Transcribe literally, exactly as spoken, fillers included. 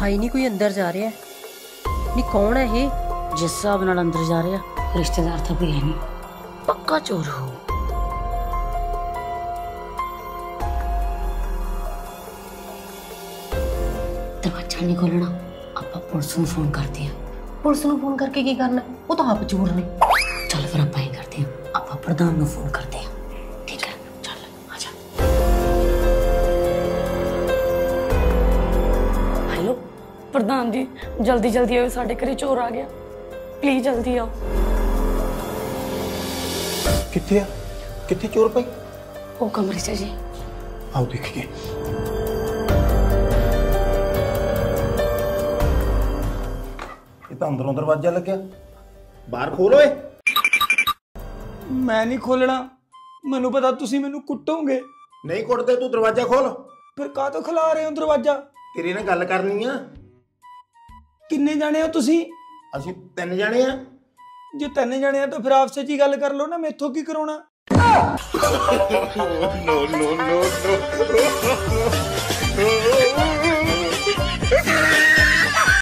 दिखाई नहीं कोई अंदर जा रहा है। नहीं कौन है ये? जिस हिसाब नाल अंदर जा रहा रिश्तेदार तो कोई है नहीं, पक्का चोर हो। दरवाजा नहीं खोलना, आप पुलिस नूं फोन करते हैं। पुलिस नूं फोन करके की करना? वो तो आप चोर ने। चल फिर आप ही करते हैं, आप प्रधान नूं फोन करते हैं। ठीक है चल आजा। हेलो प्रधान जी, जल्दी जल्दी आओ, साढ़े घरे चोर आ गया, प्लीज जल्दी आओ। किथे आ? किथे चोर भाई? वो कमरे से जी। आओ देखिए। ये तो अंदरों दरवाजा लग गया, बाहर खोलो। मैं नहीं खोलना, मैनू पता तुसी मैनू कुटोगे। नहीं कुटते, तू दरवाजा खोल। फिर काह तो खिला रहे हो दरवाजा? तेरी ने गल करनी आ। किन्ने जाने हो तुसी? ਅਸੀਂ ਤਿੰਨ ਜਾਣੇ ਆ। जे तीन जाने तो फिर आपसे जी गल कर लो ना, मेथों की कराना। No no no no